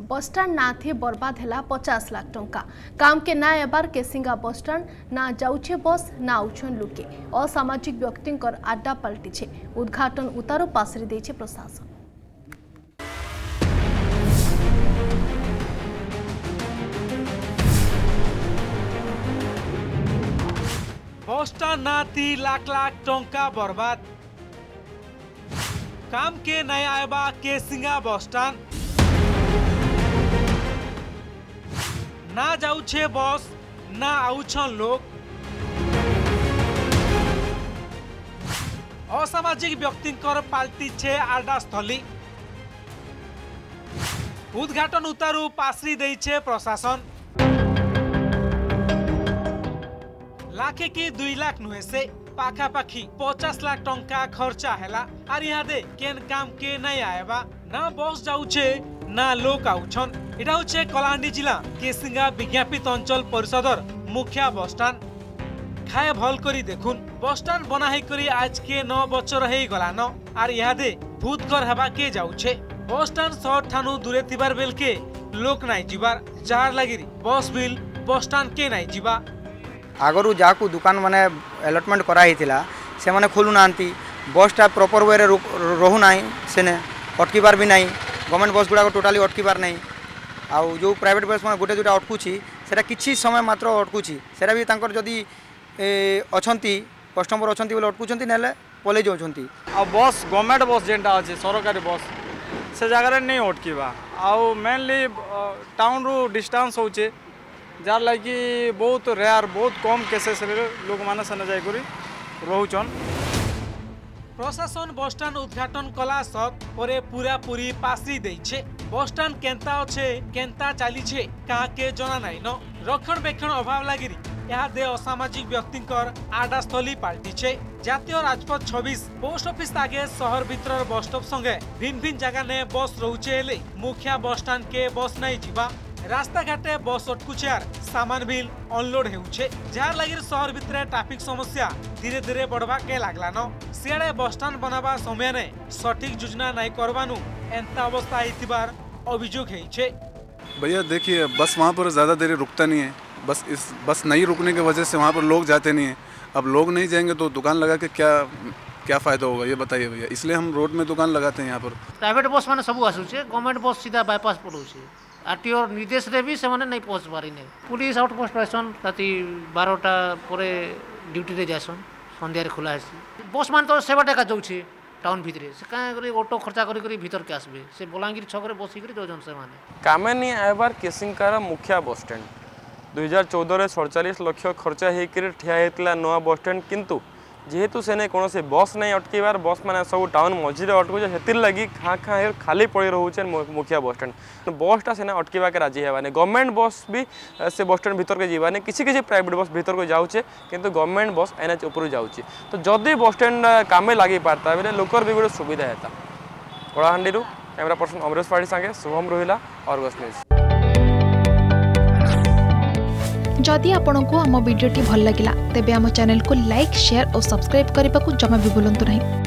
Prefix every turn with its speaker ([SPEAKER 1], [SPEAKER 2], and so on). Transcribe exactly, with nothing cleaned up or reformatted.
[SPEAKER 1] Bus stand ना थे बर्बाद है पचास लाख टंका काम के ना एबार केसिंगा बसस्टाण्ड ना जाऊे बस ना आउछन लोके असामाजिक व्यक्ति आड्डा पलटि उद्घाटन उतारू पासरी देछे प्रशासन।
[SPEAKER 2] बसस्टाण्ड ना थी लाख लाख टंका बर्बाद काम के नया आएबा केसिंगा बसस्टाण्ड ना जाऊे बस ना आउछन लोग असामाजिक व्यक्ति पाल्टी छे आड्डा स्थली उद्घाटन उतारू पासरी देइछे प्रशासन। लाखे की दुई लाख नुहे से पाखापाखी पचास लाख टंका खर्चा हैला आर यहाँ दे केन काम के नहीं आएबा ना बस जाऊे ना लोक आउछन। एटा होचे कलाहांडी जिला केसिंगा विज्ञापित अंचल परिषदर मुखिया बसस्टाण्ड खाए भल करी देखुन बसस्टाण्ड बना है करी आज के नौ बचर है गलान आर यहाँ दे भूतकर हवा के जाऊे बसस्टाण्ड शहर ठानु दूरे थिबार बेल के लोक नाई जिबार जार लागिरी बस बिल बसस्टाण्ड के नाई जिबा
[SPEAKER 3] आगरू जाकू दुकान माने अलॉटमेंट कराई थिला से माने खोलु नांती बसटा प्रॉपर वे रे रहू नाही सेने अटकीबार भी नहीं गवर्नमेंट बस गुड़ा टोटाली अटकीबार नहीं आउ जो प्राइवेट बस माने गोटे जोटा अटकुची सेटा किछि समय मात्र अटकुची सेटा भी तांकर जदी अछंती कस्टमर अछंती बोले अटकुचंती नेले पले जाउछंती
[SPEAKER 4] आ बस गवर्नमेंट बस जेंटा अछि सरकारी बस से जगह नहीं अटकीबा आउ मेनली टाउन रु डिस्टेंस होचे जार लगी बहुत रेयर बहुत कम केसेस लोक माने सने जाय करी रहउचन।
[SPEAKER 2] प्रशासन बसस्टाण्ड उद्घाटन कला सत परे पूरा पूरी पासरी देइछे बसस्टाण्ड केंता अच्छे केंता चली छे कहा के जना नाई न रक्षण बेक्षण अभाव लागिरी यहाँ दे असामाजिक व्यक्ति आडा स्थली पाल्टी छे। जातीय राजपथ छब्बीस पोस्ट ऑफिस आगे शहर भीतर बस स्टॉप संगे भिन्न भिन्न जगह ने बस रोचे हेले मुखिया बसस्टाण्ड के बस नहीं जीवा रास्ता घाटे बस अटकुचे आर सामान बिल अनलोड हेउछे जार लागि शहर भितर ट्रैफिक समस्या धीरे धीरे बढ़वा के लागला न सियाड़े बसस्टाण्ड बनावा समय ने सठिक योजना नहीं करवानु एंता अवस्था आइतिबार अभियोग हेइछे।
[SPEAKER 5] भैया देखिए बस वहाँ पर ज़्यादा देर रुकता नहीं है बस इस बस नहीं रुकने की वजह से वहाँ पर लोग जाते नहीं हैं। अब लोग नहीं जाएंगे तो दुकान लगा के क्या क्या फ़ायदा होगा ये बताइए भैया, इसलिए हम रोड में दुकान लगाते हैं। यहाँ पर प्राइवेट
[SPEAKER 6] बस मैंने सब आसूचे गवर्नमेंट बस सीधा बाईपास पड़ोचे आरटीओ निर्देश रे भी से नहीं पहुँच पारि नहीं पुलिस आउटपोस्ट आसन राति बारटा पर ड्यूटी रे जासन संध्यारे खुला है बस मान तो सेवा टाका जाऊे टाउन भितर से कहीं ऑटो खर्चा करी भीतर के आसबे से बलांगीर छक बसिक दौन से मैंने
[SPEAKER 7] कामे नहीं आएबार केसिंकार मुखिया बसस्टाण्ड दुई हजार चौदह सड़चाश लक्ष खर्चा होकर ठिया होता नुआ बसस्टाण्ड किंतु जेहेतु सेने कौन से बस नहीं अटकेबार बस मैंने सब टाउन मझे अटकुचे से लगी खाँ खाँ खाली पड़ी रोचे मुखिया बसस्टाण्ड तो बसटा सेने अटकेबा के राजी हेबाने गवर्नमेंट बस भी से बसस्टाण्ड भीतर के जीवाने किसी किसी प्राइवेट बस भीतर को जाऊे किंतु गवर्नमेंट बस एनएच ऊपर जाऊे तो जदि बसस्टाण्ड कामे लगी पारता बेले लोकर भी गोटे सुविधा होता। कलाहांडी कैमरा पर्सन अमरेश पाड़ी संगे शुभम रोहिला अर्गस न्यूज।
[SPEAKER 8] जदि आपंक आम भिडी भल लगा तेब आम चैनल को लाइक शेयर और सब्सक्राइब करने को जमा भी भूलु नहीं।